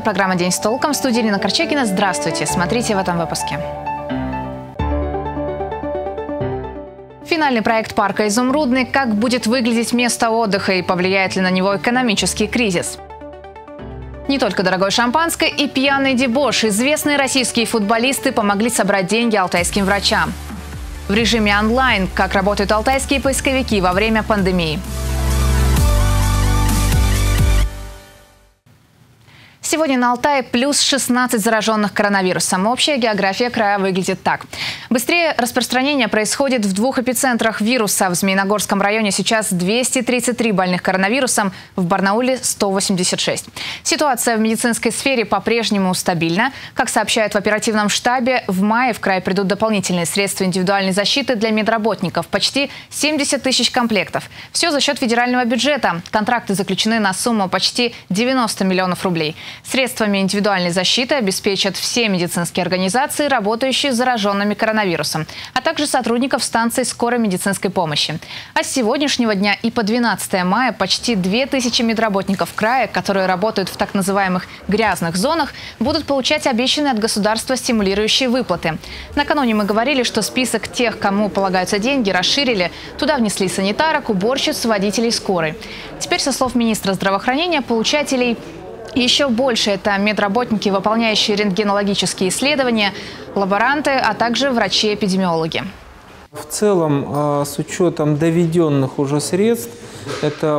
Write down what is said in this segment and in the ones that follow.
Это программа «День с толком». В студии Ирина Корчагина. Здравствуйте. Смотрите в этом выпуске. Финальный проект парка «Изумрудный». Как будет выглядеть место отдыха и повлияет ли на него экономический кризис? Не только дорогое шампанское и пьяный дебош. Известные российские футболисты помогли собрать деньги алтайским врачам. В режиме онлайн. Как работают алтайские поисковики во время пандемии. Сегодня на Алтае плюс 16 зараженных коронавирусом. Общая география края выглядит так. Быстрее распространение происходит в двух эпицентрах вируса. В Змеиногорском районе сейчас 233 больных коронавирусом, в Барнауле 186. Ситуация в медицинской сфере по-прежнему стабильна. Как сообщают в оперативном штабе, в мае в край придут дополнительные средства индивидуальной защиты для медработников. Почти 70 тысяч комплектов. Все за счет федерального бюджета. Контракты заключены на сумму почти 90 миллионов рублей. Средствами индивидуальной защиты обеспечат все медицинские организации, работающие с зараженными коронавирусом, а также сотрудников станций скорой медицинской помощи. А с сегодняшнего дня и по 12 мая почти 2000 медработников края, которые работают в так называемых грязных зонах, будут получать обещанные от государства стимулирующие выплаты. Накануне мы говорили, что список тех, кому полагаются деньги, расширили. Туда внесли санитарок, уборщиц, водителей скорой. Теперь, со слов министра здравоохранения, получателей еще больше. Это медработники, выполняющие рентгенологические исследования, лаборанты, а также врачи-эпидемиологи. В целом, с учетом доведенных уже средств, это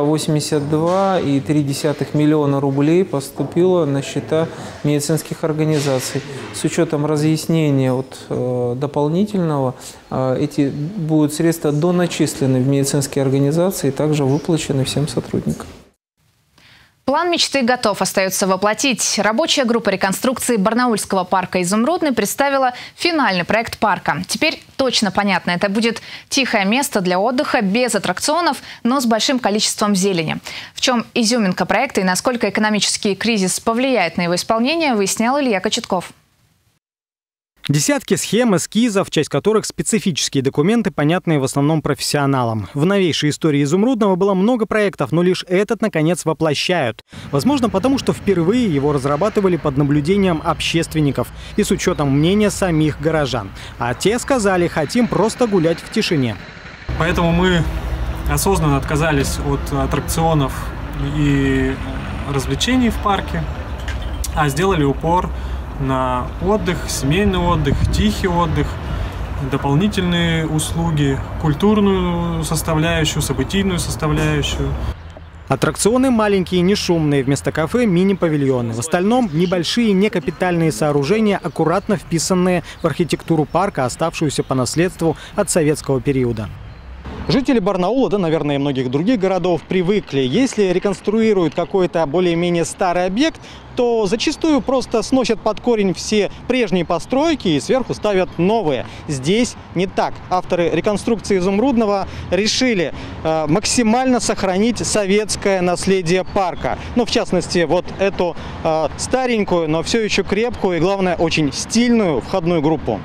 82,3 миллиона рублей поступило на счета медицинских организаций. С учетом разъяснения дополнительного, эти будут средства доначислены в медицинские организации и также выплачены всем сотрудникам. План мечты готов, остается воплотить. Рабочая группа реконструкции Барнаульского парка «Изумрудный» представила финальный проект парка. Теперь точно понятно, это будет тихое место для отдыха, без аттракционов, но с большим количеством зелени. В чем изюминка проекта и насколько экономический кризис повлияет на его исполнение, выяснял Илья Кочетков. Десятки схем, эскизов, часть которых специфические документы, понятные в основном профессионалам. В новейшей истории «Изумрудного» было много проектов, но лишь этот, наконец, воплощают. Возможно, потому что впервые его разрабатывали под наблюдением общественников и с учетом мнения самих горожан. А те сказали: хотим просто гулять в тишине. Поэтому мы осознанно отказались от аттракционов и развлечений в парке, а сделали упор на отдых, семейный отдых, тихий отдых, дополнительные услуги, культурную составляющую, событийную составляющую. Аттракционы маленькие, не шумные, вместо кафе мини-павильоны. В остальном небольшие некапитальные сооружения, аккуратно вписанные в архитектуру парка, оставшуюся по наследству от советского периода. Жители Барнаула, да, наверное, и многих других городов привыкли. Если реконструируют какой-то более-менее старый объект, то зачастую просто сносят под корень все прежние постройки и сверху ставят новые. Здесь не так. Авторы реконструкции «Изумрудного» решили максимально сохранить советское наследие парка. Ну, в частности, вот эту старенькую, но все еще крепкую и, главное, очень стильную входную группу.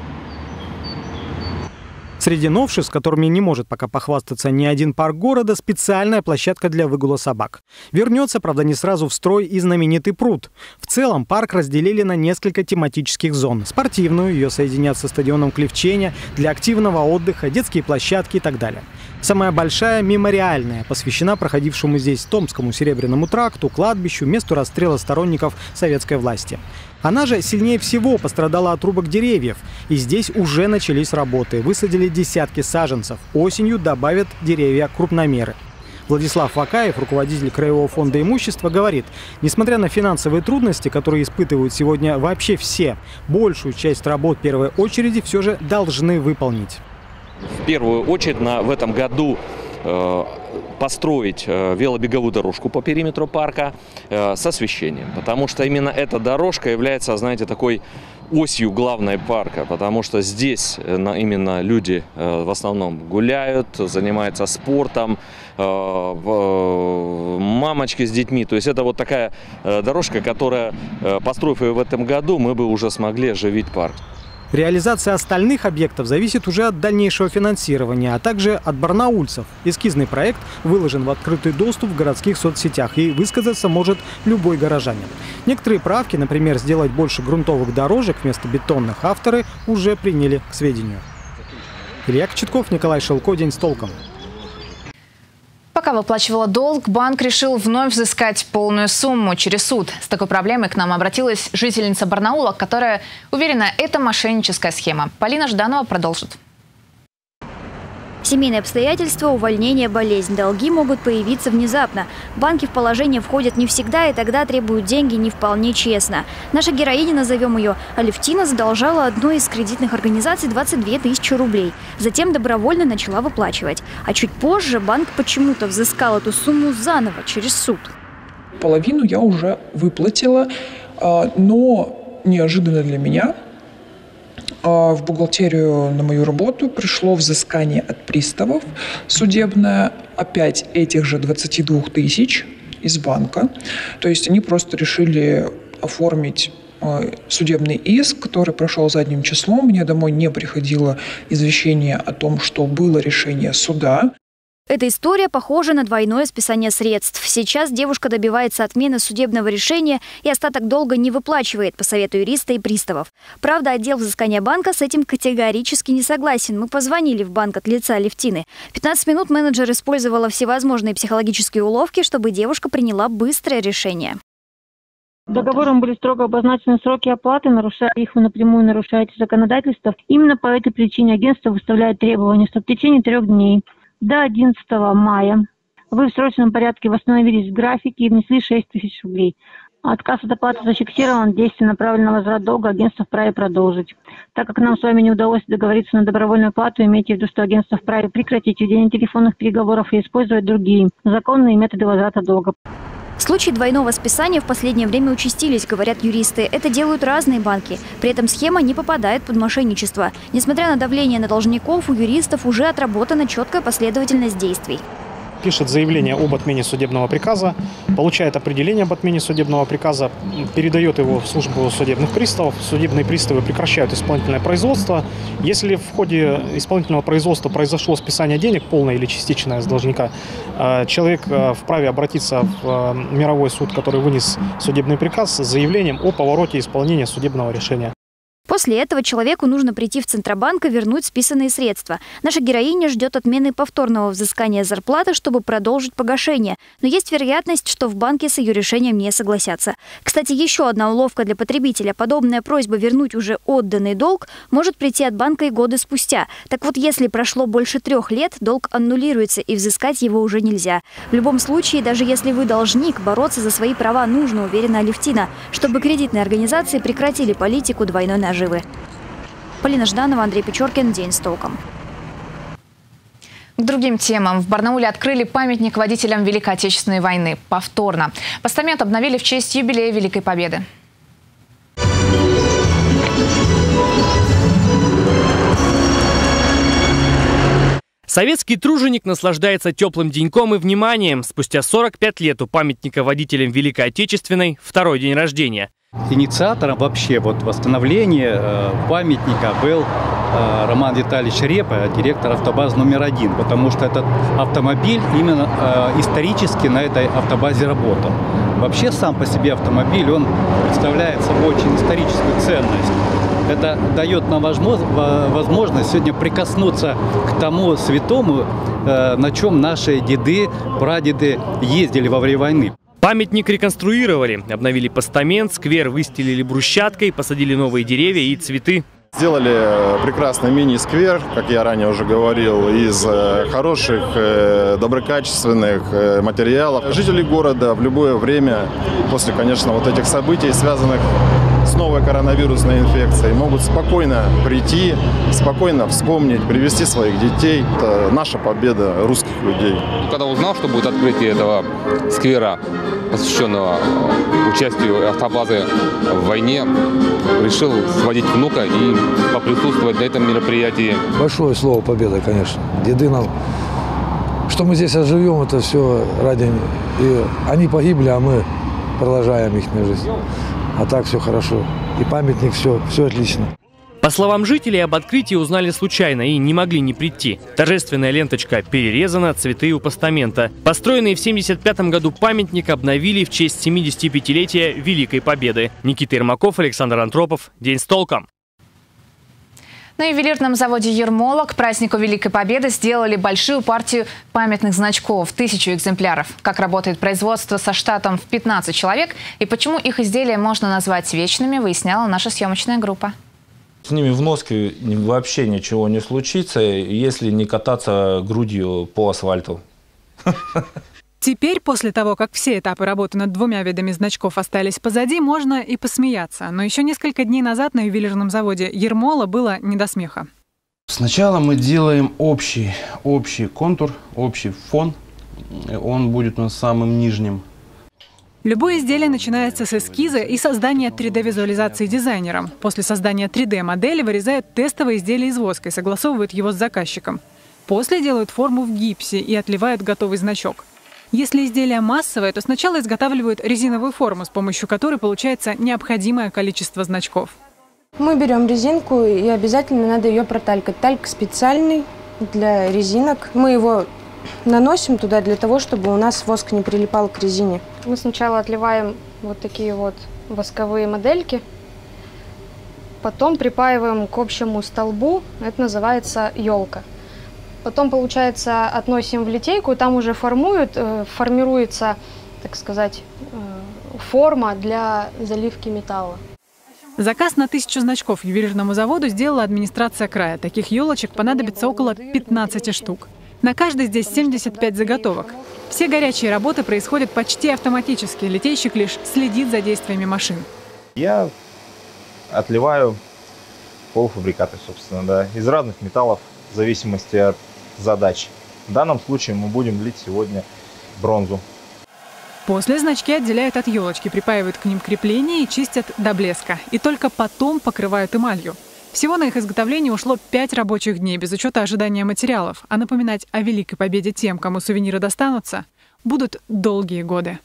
Среди новшеств, с которыми не может пока похвастаться ни один парк города, специальная площадка для выгула собак. Вернется, правда, не сразу в строй и знаменитый пруд. В целом парк разделили на несколько тематических зон. Спортивную, ее соединят со стадионом Клевченя, для активного отдыха, детские площадки и так далее. Самая большая – мемориальная, посвящена проходившему здесь Томскому Серебряному тракту, кладбищу, месту расстрела сторонников советской власти. Она же сильнее всего пострадала от рубок деревьев. И здесь уже начались работы. Высадили десятки саженцев. Осенью добавят деревья крупномеры. Владислав Вакаев, руководитель Краевого фонда имущества, говорит: несмотря на финансовые трудности, которые испытывают сегодня вообще все, большую часть работ первой очереди все же должны выполнить. В первую очередь в этом году построить велобеговую дорожку по периметру парка с освещением. Потому что именно эта дорожка является, знаете, такой осью главной парка. Потому что здесь именно люди в основном гуляют, занимаются спортом, мамочки с детьми. То есть это вот такая дорожка, которая, построив ее в этом году, мы бы уже смогли оживить парк. Реализация остальных объектов зависит уже от дальнейшего финансирования, а также от барнаульцев. Эскизный проект выложен в открытый доступ в городских соцсетях, и высказаться может любой горожанин. Некоторые правки, например, сделать больше грунтовых дорожек вместо бетонных, авторы уже приняли к сведению. Илья Кочетков, Николай Шелко. День с толком. Пока выплачивала долг, банк решил вновь взыскать полную сумму через суд. С такой проблемой к нам обратилась жительница Барнаула, которая уверена, это мошенническая схема. Полина Жданова продолжит. Семейные обстоятельства, увольнение, болезнь. Долги могут появиться внезапно. Банки в положение входят не всегда, и тогда требуют деньги не вполне честно. Наша героиня, назовем ее Алевтина, задолжала одной из кредитных организаций 22 тысячи рублей. Затем добровольно начала выплачивать. А чуть позже банк почему-то взыскал эту сумму заново, через суд. Половину я уже выплатила, но неожиданно для меня в бухгалтерию на мою работу пришло взыскание от приставов судебное, опять этих же 22 тысяч из банка. То есть они просто решили оформить судебный иск, который прошел задним числом. Мне домой не приходило извещение о том, что было решение суда. Эта история похожа на двойное списание средств. Сейчас девушка добивается отмены судебного решения и остаток долга не выплачивает, по совету юриста и приставов. Правда, отдел взыскания банка с этим категорически не согласен. Мы позвонили в банк от лица Алевтины. 15 минут менеджер использовала всевозможные психологические уловки, чтобы девушка приняла быстрое решение. Договором были строго обозначены сроки оплаты, нарушая их, вы напрямую нарушаете законодательство. Именно по этой причине агентство выставляет требования, что в течение 3 дней до 11 мая вы в срочном порядке восстановились в графике и внесли 6 тысяч рублей. Отказ от оплаты зафиксирован, действие направленного на возврат долга агентство вправе продолжить. Так как нам с вами не удалось договориться на добровольную оплату, имейте в виду, что агентство вправе прекратить ведение телефонных переговоров и использовать другие законные методы возврата долга. Случаи двойного списания в последнее время участились, говорят юристы. Это делают разные банки. При этом схема не попадает под мошенничество. Несмотря на давление на должников, у юристов уже отработана четкая последовательность действий. Пишет заявление об отмене судебного приказа, получает определение об отмене судебного приказа, передает его в службу судебных приставов. Судебные приставы прекращают исполнительное производство. Если в ходе исполнительного производства произошло списание денег, полное или частичное с должника, человек вправе обратиться в мировой суд, который вынес судебный приказ, с заявлением о повороте исполнения судебного решения. После этого человеку нужно прийти в Центробанк и вернуть списанные средства. Наша героиня ждет отмены повторного взыскания зарплаты, чтобы продолжить погашение. Но есть вероятность, что в банке с ее решением не согласятся. Кстати, еще одна уловка для потребителя. Подобная просьба вернуть уже отданный долг может прийти от банка и годы спустя. Так вот, если прошло больше 3 лет, долг аннулируется и взыскать его уже нельзя. В любом случае, даже если вы должник, бороться за свои права нужно, уверена Алевтина, чтобы кредитные организации прекратили политику двойной наживы. Полина Жданова, Андрей Печоркин. День с толком. К другим темам. В Барнауле открыли памятник водителям Великой Отечественной войны. Повторно. Постамент обновили в честь юбилея Великой Победы. Советский труженик наслаждается теплым деньком и вниманием. Спустя 45 лет у памятника водителям Великой Отечественной второй день рождения. Инициатором вообще восстановления памятника был Роман Витальевич Репа, директор автобазы номер 1, потому что этот автомобиль именно исторически на этой автобазе работал. Вообще сам по себе автомобиль, он представляет собой очень историческую ценность. Это дает нам возможность сегодня прикоснуться к тому святому, на чем наши деды, прадеды ездили во время войны. Памятник реконструировали, обновили постамент, сквер выстелили брусчаткой, посадили новые деревья и цветы. Сделали прекрасный мини-сквер, как я ранее уже говорил, из хороших, доброкачественных материалов. Жители города в любое время, после, конечно, вот этих событий, связанных с новой коронавирусной инфекцией, могут спокойно прийти, спокойно вспомнить, привести своих детей. Это наша победа русских людей. Когда узнал, что будет открытие этого сквера, посвященного участию автобазы в войне, решил сводить внука и поприсутствовать на этом мероприятии. Большое слово победа, конечно. Деды нам, что мы здесь оживем, это все ради них. И они погибли, а мы продолжаем их жизнь. А так все хорошо. И памятник, все отлично. По словам жителей, об открытии узнали случайно и не могли не прийти. Торжественная ленточка перерезана, цветы у постамента. Построенный в 1975 году памятник обновили в честь 75-летия Великой Победы. Никита Ермаков, Александр Антропов. День с толком. На ювелирном заводе «Ермола» к празднику Великой Победы сделали большую партию памятных значков – 1000 экземпляров. Как работает производство со штатом в 15 человек и почему их изделия можно назвать вечными, выясняла наша съемочная группа. С ними в носке вообще ничего не случится, если не кататься грудью по асфальту. Теперь, после того, как все этапы работы над 2 видами значков остались позади, можно и посмеяться. Но еще несколько дней назад на ювелирном заводе «Ермола» было не до смеха. Сначала мы делаем общий контур, общий фон. Он будет у нас самым нижним. Любое изделие начинается с эскиза и создания 3D-визуализации дизайнером. После создания 3D-модели вырезают тестовое изделие из воска и согласовывают его с заказчиком. После делают форму в гипсе и отливают готовый значок. Если изделие массовое, то сначала изготавливают резиновую форму, с помощью которой получается необходимое количество значков. Мы берем резинку, и обязательно надо ее проталькать. Тальк специальный для резинок. Мы его наносим туда для того, чтобы у нас воск не прилипал к резине. Мы сначала отливаем вот такие вот восковые модельки, потом припаиваем к общему столбу, это называется елка. Потом, получается, относим в литейку, там уже формируется, так сказать, форма для заливки металла. Заказ на 1000 значков ювелирному заводу сделала администрация края. Таких елочек понадобится около 15 штук. На каждой здесь 75 заготовок. Все горячие работы происходят почти автоматически. Литейщик лишь следит за действиями машин. Я отливаю полуфабрикаты, собственно, да, из разных металлов в зависимости от задач. В данном случае мы будем лить сегодня бронзу. После значки отделяют от елочки, припаивают к ним крепления и чистят до блеска. И только потом покрывают эмалью. Всего на их изготовление ушло 5 рабочих дней, без учета ожидания материалов. А напоминать о Великой Победе тем, кому сувениры достанутся, будут долгие годы.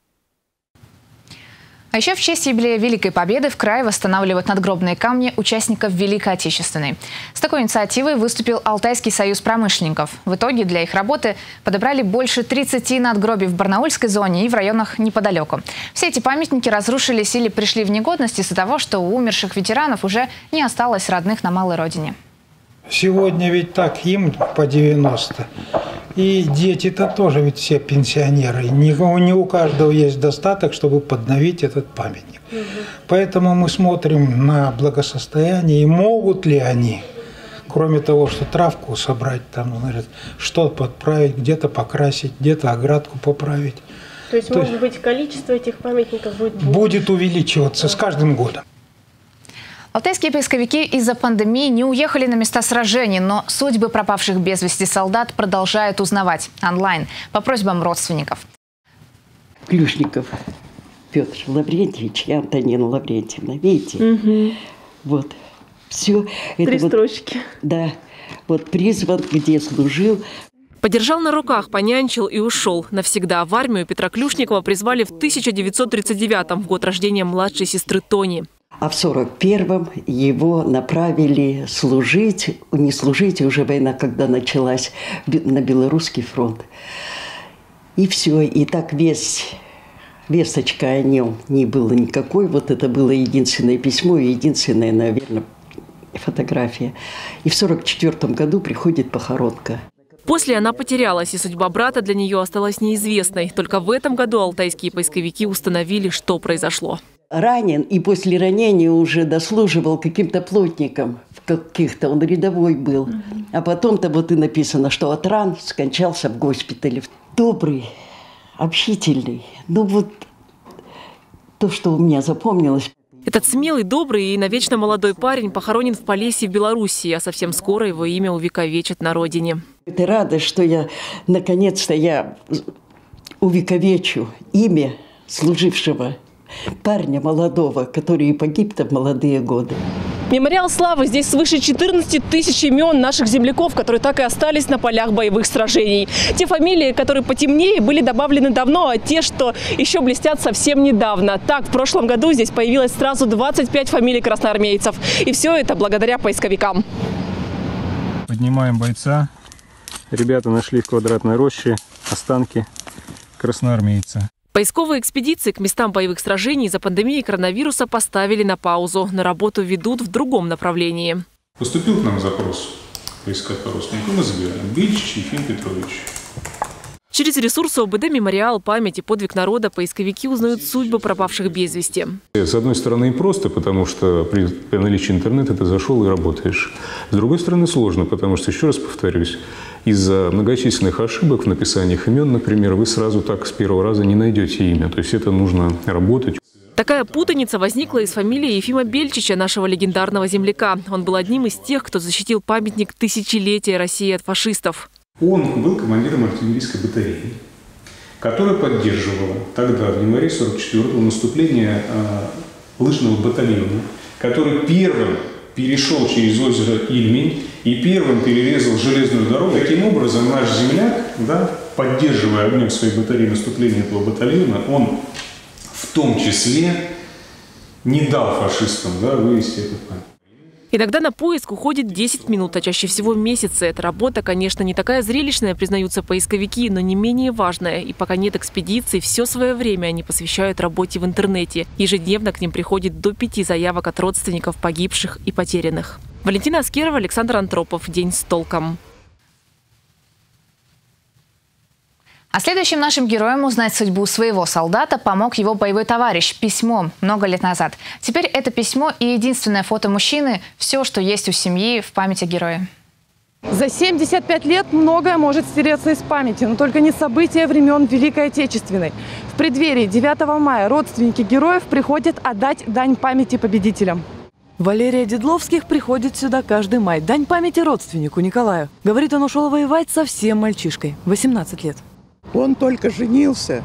А еще в честь юбилея Великой Победы в крае восстанавливают надгробные камни участников Великой Отечественной. С такой инициативой выступил Алтайский союз промышленников. В итоге для их работы подобрали больше 30 надгробий в Барнаульской зоне и в районах неподалеку. Все эти памятники разрушились или пришли в негодность из-за того, что у умерших ветеранов уже не осталось родных на малой родине. Сегодня ведь так, им по 90. И дети-то тоже ведь все пенсионеры. Не у каждого есть достаток, чтобы подновить этот памятник. Поэтому мы смотрим на благосостояние, и могут ли они, кроме того, что травку собрать, там, что подправить, где-то покрасить, где-то оградку поправить. То есть, может быть, количество этих памятников будет увеличиваться с каждым годом. Алтайские поисковики из-за пандемии не уехали на места сражений, но судьбы пропавших без вести солдат продолжают узнавать онлайн по просьбам родственников. Клюшников Петр Лаврентьевич и Антонина Лаврентьевна. Видите? Вот. Все. 3 строчки. Да. Вот призван, где служил. Подержал на руках, понянчил и ушел. Навсегда в армию Петра Клюшникова призвали в 1939-м, в год рождения младшей сестры Тони. А в 41-м его направили служить, не служить, уже война, когда началась, на Белорусский фронт. И все, и так весточка о нем не было никакой. Вот это было единственное письмо и единственная, наверное, фотография. И в 44-м году приходит похоронка. После она потерялась, и судьба брата для нее осталась неизвестной. Только в этом году алтайские поисковики установили, что произошло. Ранен, и после ранения уже дослуживал каким-то плотником каких-то, он рядовой был. А потом-то вот и написано, что от ран скончался в госпитале. Добрый, общительный, ну вот то, что у меня запомнилось. Этот смелый, добрый и навечно молодой парень похоронен в Полесье в Белоруссии, а совсем скоро его имя увековечат на родине. Ты рада, что наконец-то я увековечу имя служившего парня молодого, который и погиб-то в молодые годы. Мемориал славы. Здесь свыше 14 тысяч имен наших земляков, которые так и остались на полях боевых сражений. Те фамилии, которые потемнее, были добавлены давно, а те, что еще блестят, совсем недавно. Так, в прошлом году здесь появилось сразу 25 фамилий красноармейцев. И все это благодаря поисковикам. Поднимаем бойца. Ребята нашли в Квадратной роще останки красноармейца. Поисковые экспедиции к местам боевых сражений из-за пандемии коронавируса поставили на паузу, но работу ведут в другом направлении. Поступил к нам запрос поискать по родственникам, мы забираем. Бельчич Ефим Петрович. Через ресурсы ОБД «Мемориал. Память и подвиг народа» поисковики узнают судьбы пропавших без вести. С одной стороны и просто, потому что при наличии интернета ты зашел и работаешь. С другой стороны сложно, потому что, еще раз повторюсь, из-за многочисленных ошибок в написаниях имен, например, вы сразу так с первого раза не найдете имя. То есть это нужно работать. Такая путаница возникла из фамилии Ефима Бельчича, нашего легендарного земляка. Он был одним из тех, кто защитил памятник тысячелетия России от фашистов. Он был командиром артиллерийской батареи, которая поддерживала тогда, в январе 1944-го, наступление лыжного батальона, который первым перешел через озеро Ильмень и первым перерезал железную дорогу. Таким образом, наш земляк, поддерживая огнем своей батареи наступление этого батальона, он в том числе не дал фашистам вывести этот памятник. Иногда на поиск уходит 10 минут, а чаще всего месяцы. Эта работа, конечно, не такая зрелищная, признаются поисковики, но не менее важная. И пока нет экспедиций, все свое время они посвящают работе в интернете. Ежедневно к ним приходит до 5 заявок от родственников погибших и потерянных. Валентина Аскерова, Александр Антропов. День с толком. А следующим нашим героям узнать судьбу своего солдата помог его боевой товарищ письмом много лет назад. Теперь это письмо и единственное фото мужчины – все, что есть у семьи в память о герое. За 75 лет многое может стереться из памяти, но только не события времен Великой Отечественной. В преддверии 9 мая родственники героев приходят отдать дань памяти победителям. Валерия Дедловских приходит сюда каждый май. Дань памяти родственнику Николаю. Говорит, он ушел воевать совсем мальчишкой, 18 лет. Он только женился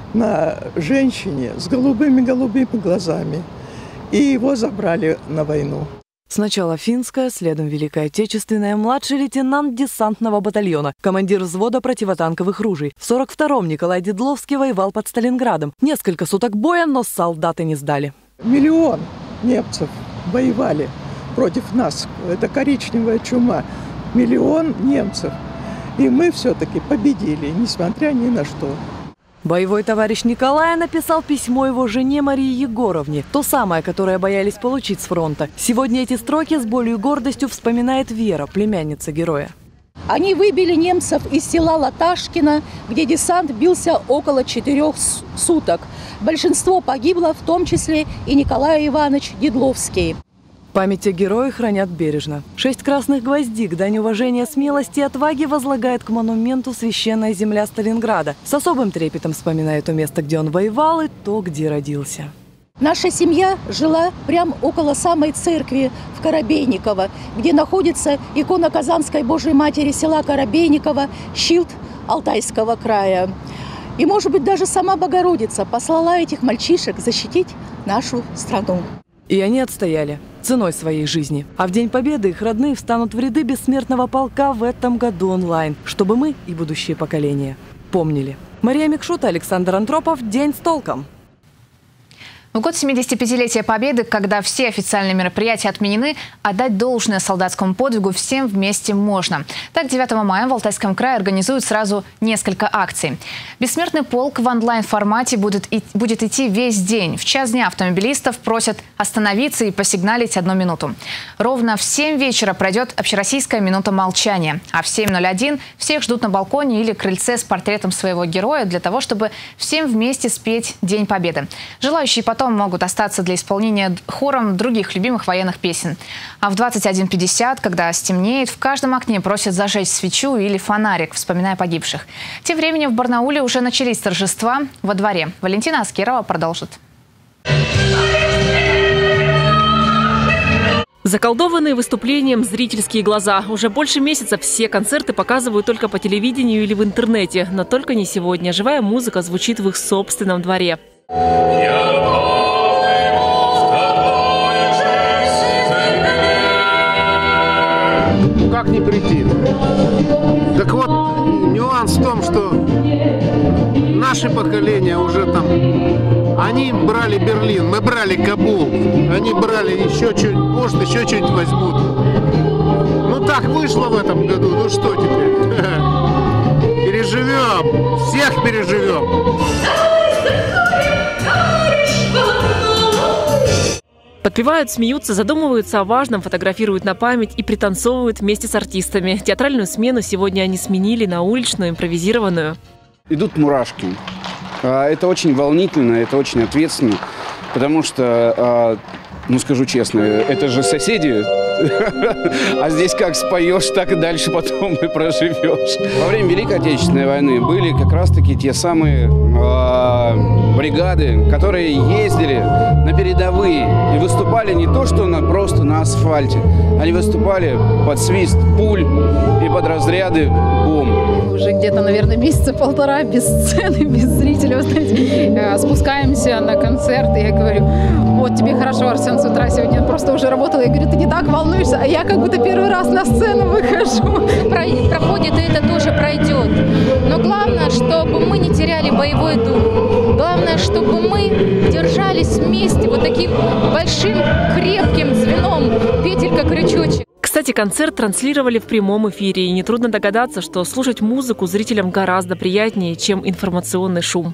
на женщине с голубыми глазами, и его забрали на войну. Сначала финская, следом Великая Отечественная, младший лейтенант десантного батальона, командир взвода противотанковых ружей. В 42-м Николай Дедловский воевал под Сталинградом. Несколько суток боя, но солдаты не сдали. Миллион немцев воевали против нас. Это коричневая чума. Миллион немцев. И мы все-таки победили, несмотря ни на что. Боевой товарищ Николая написал письмо его жене Марии Егоровне. То самое, которое боялись получить с фронта. Сегодня эти строки с болью и гордостью вспоминает Вера, племянница героя. Они выбили немцев из села Латашкино, где десант бился около 4 суток. Большинство погибло, в том числе и Николай Иванович Дедловский. Память о герое хранят бережно. 6 красных гвоздик, дань уважения, смелости и отваги возлагает к монументу священная земля Сталинграда. С особым трепетом вспоминает то место, где он воевал, и то, где родился. Наша семья жила прямо около самой церкви в Коробейниково, где находится икона Казанской Божьей Матери села Коробейниково, щит Алтайского края. И, может быть, даже сама Богородица послала этих мальчишек защитить нашу страну. И они отстояли ценой своей жизни. А в День Победы их родные встанут в ряды бессмертного полка в этом году онлайн, чтобы мы и будущие поколения помнили. Мария Микшута, Александр Антропов. День с толком. В год 75-летия Победы, когда все официальные мероприятия отменены, отдать должное солдатскому подвигу всем вместе можно. Так, 9 мая в Алтайском крае организуют сразу несколько акций. Бессмертный полк в онлайн-формате будет идти весь день. В час дня автомобилистов просят остановиться и посигналить 1 минуту. Ровно в 7 вечера пройдет общероссийская минута молчания. А в 7:01 всех ждут на балконе или крыльце с портретом своего героя для того, чтобы всем вместе спеть День Победы. Желающие потом могут остаться для исполнения хором других любимых военных песен. А в 21:50, когда стемнеет, в каждом окне просят зажечь свечу или фонарик, вспоминая погибших. Тем временем в Барнауле уже начались торжества во дворе. Валентина Аскерова продолжит. Заколдованные выступлением зрительские глаза. Уже больше месяца все концерты показывают только по телевидению или в интернете. Но только не сегодня. Живая музыка звучит в их собственном дворе. как не прийти? Так вот, нюанс в том, что наше поколение уже там, они брали Берлин, мы брали Кабул, они брали еще чуть, может еще чуть возьмут. Ну так вышло в этом году, ну что теперь? Переживем, всех переживем. Подпевают, смеются, задумываются о важном, фотографируют на память и пританцовывают вместе с артистами. Театральную смену сегодня они сменили на уличную, импровизированную. Идут мурашки. Это очень волнительно, это очень ответственно, потому что, ну скажу честно, это же соседи, а здесь как споешь, так и дальше потом и проживешь. Во время Великой Отечественной войны были как раз-таки те самые бригады, которые ездили на передовые и выступали не то что просто на асфальте, они выступали под свист пуль и под разряды бомб. Уже где-то, наверное, месяца полтора без сцены, без зрителей. Вы знаете, спускаемся на концерт, и я говорю: вот тебе хорошо, Арсен, с утра сегодня просто уже работала. Я говорю: ты не так волнуешься, а я как будто первый раз на сцену выхожу. Проходит, и это тоже пройдет. Но главное, чтобы мы не теряли боевой дух. Главное, чтобы мы держались вместе вот таким большим крепким звеном, петелька-крючочек. Кстати, концерт транслировали в прямом эфире, и нетрудно догадаться, что слушать музыку зрителям гораздо приятнее, чем информационный шум.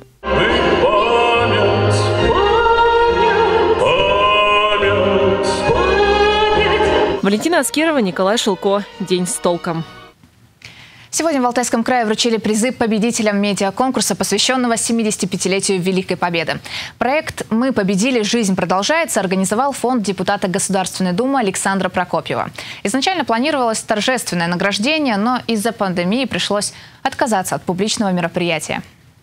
Валентина Аскерова, Николай Шилко. День с толком. Сегодня в Алтайском крае вручили призы победителям медиаконкурса, посвященного 75-летию Великой Победы. Проект «Мы победили. Жизнь продолжается» организовал фонд депутата Государственной Думы Александра Прокопьева. Изначально планировалось торжественное награждение, но из-за пандемии пришлось отказаться от публичного мероприятия.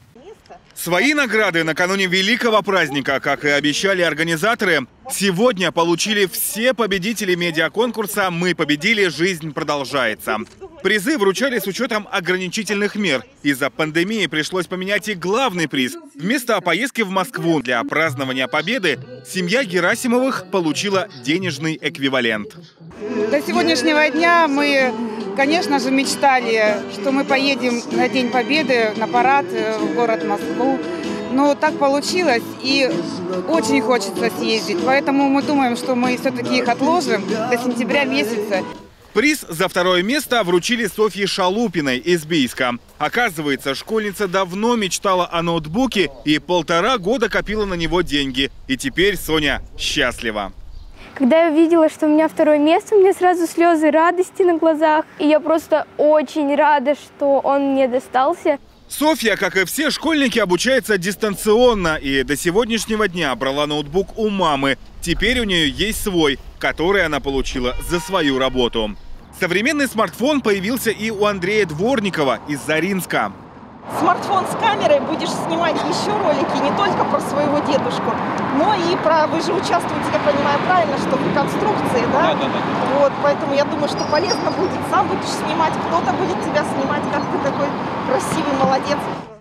Свои награды накануне великого праздника, как и обещали организаторы, сегодня получили все победители медиаконкурса «Мы победили. Жизнь продолжается». Призы вручали с учетом ограничительных мер. Из-за пандемии пришлось поменять и главный приз. Вместо поездки в Москву для празднования победы семья Герасимовых получила денежный эквивалент. До сегодняшнего дня мы, конечно же, мечтали, что мы поедем на День Победы на парад в город Москву. Но так получилось, и очень хочется съездить. Поэтому мы думаем, что мы все-таки их отложим до сентября месяца. Приз за второе место вручили Софье Шалупиной из Бийска. Оказывается, школьница давно мечтала о ноутбуке и 1,5 года копила на него деньги. И теперь Соня счастлива. Когда я увидела, что у меня второе место, у меня сразу слезы радости на глазах. И я просто очень рада, что он мне достался. Софья, как и все школьники, обучается дистанционно и до сегодняшнего дня брала ноутбук у мамы. Теперь у нее есть свой, который она получила за свою работу. Современный смартфон появился и у Андрея Дворникова из Заринска. Смартфон с камерой, будешь снимать еще ролики не только про своего дедушку, но и про... Вы же участвуете, я понимаю правильно, что в реконструкции, да? Да. Вот, поэтому я думаю, что полезно будет. Сам будешь снимать, кто-то будет тебя снимать, как ты такой красивый, молодец.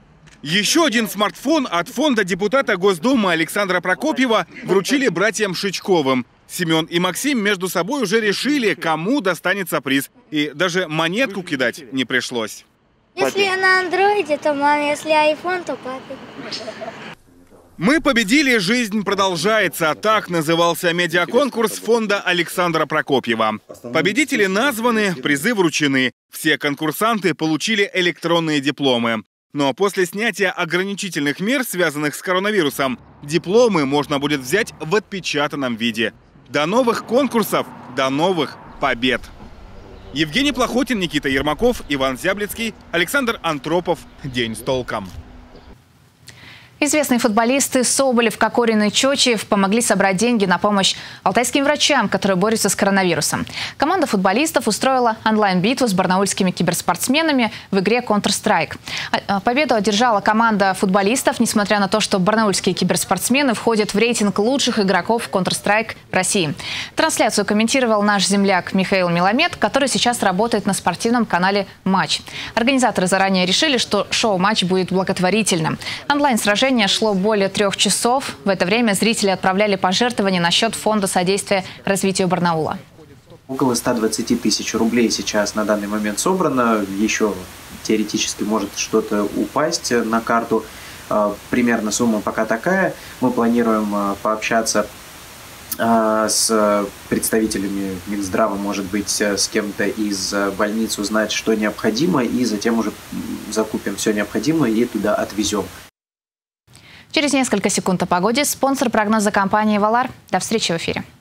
Еще один смартфон от фонда депутата Госдумы Александра Прокопьева вручили братьям Шичковым. Семен и Максим между собой уже решили, кому достанется приз. И даже монетку кидать не пришлось. Если я на андроиде, то маме, если айфон, то папе. «Мы победили. Жизнь продолжается». Так назывался медиаконкурс фонда Александра Прокопьева. Победители названы, призы вручены. Все конкурсанты получили электронные дипломы. Но после снятия ограничительных мер, связанных с коронавирусом, дипломы можно будет взять в отпечатанном виде. До новых конкурсов, до новых побед. Евгений Плохотин, Никита Ермаков, Иван Зяблицкий, Александр Антропов. День с толком. Известные футболисты Соболев, Кокорин и Чочиев помогли собрать деньги на помощь алтайским врачам, которые борются с коронавирусом. Команда футболистов устроила онлайн-битву с барнаульскими киберспортсменами в игре Counter-Strike. Победу одержала команда футболистов, несмотря на то, что барнаульские киберспортсмены входят в рейтинг лучших игроков Counter-Strike в России. Трансляцию комментировал наш земляк Михаил Меламед, который сейчас работает на спортивном канале «Матч». Организаторы заранее решили, что шоу-матч будет благотворительным. Онлайн-сражение шло более 3 часов. В это время зрители отправляли пожертвования на счет фонда содействия развитию Барнаула. Около 120 тысяч рублей сейчас на данный момент собрано. Еще теоретически может что-то упасть на карту. Примерно сумма пока такая. Мы планируем пообщаться с представителями Минздрава, может быть, с кем-то из больниц, узнать, что необходимо, и затем уже закупим все необходимое и туда отвезем. Через несколько секунд о погоде. Спонсор прогноза компании «Валар». До встречи в эфире.